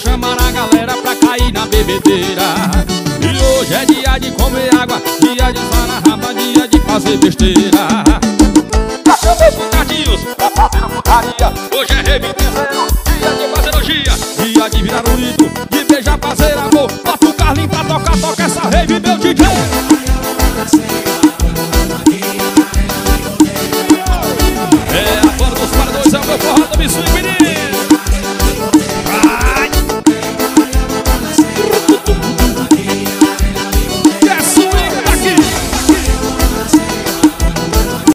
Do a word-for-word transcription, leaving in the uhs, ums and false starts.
chamar a galera pra cair na bebedeira. E hoje é dia de comer água, dia de falar raba, dia de fazer besteira. Chamei os bocadinhos pra fazer putaria. Hoje é revivenzeiro, dia de fazer orgia, dia de virar um litro, de beijar, fazer amor. Bota o Carlinho pra tocar, toca essa rave, meu D J. É a banda dos paradores, é o meu forró do Mississippi.